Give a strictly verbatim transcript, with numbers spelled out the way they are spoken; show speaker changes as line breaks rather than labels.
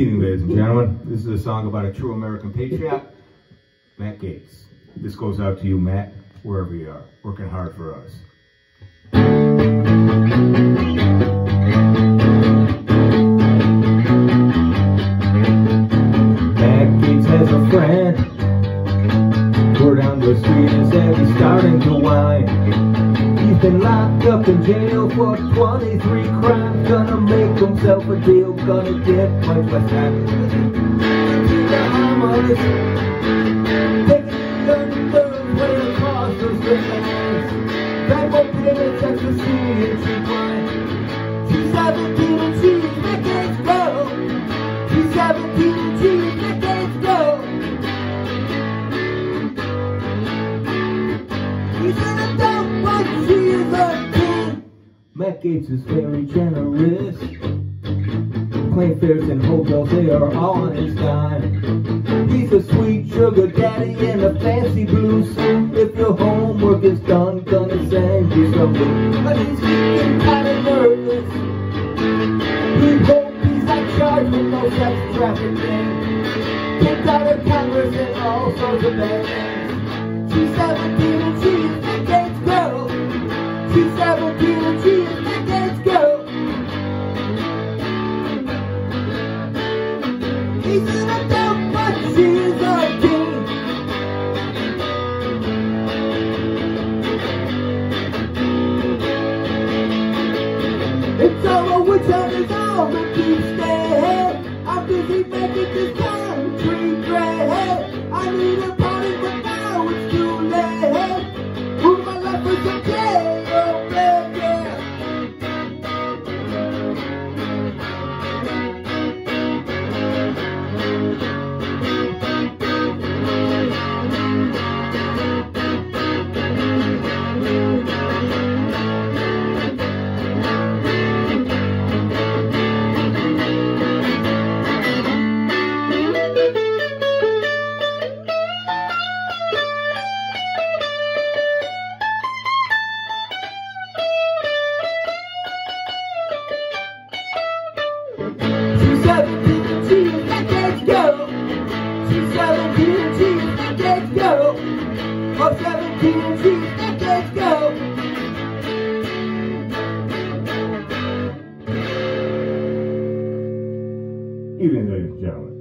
evening, ladies and gentlemen. This is a song about a true American patriot, Matt Gaetz. This goes out to you, Matt, wherever you are, working hard for us. Matt Gaetz has a friend. Word down the street and said he's starting to whine. He's been locked up in jail for twenty-three crimes. Gonna make himself a deal, gonna get much less time. Taking the third way across those lines. Back for payments, ecstasy, and tree wine. She's seventeen and she's Matt go. She's seventeen and she's Matt go. He's in a dump, but she is a king. Matt Gaetz is very generous. Plane fares and hotels, they are all on his dime. He's a sweet sugar daddy in a fancy blue suit. If your homework is done, gonna send you something. But he's getting kinda nervous. He hopes he's not charged with no sex trafficking. Kicked out of Congress and all sorts of bad things. She's seventeen and she's Matt Gaetz girl. She's seventeen and she's Matt Gaetz girl. He's in a dump, but she's a king. It's all a witch hunt, it's all the keep stay. I'm busy making this country great. I need a party, but now it's too late. Move my life for some jailbait, yeah. She's seventeen and she's Matt Gaetz go. She's seventeen and she's Matt Gaetz go. Oh, seventeen and she's Matt Gaetz go. Evening, ladies and gentlemen.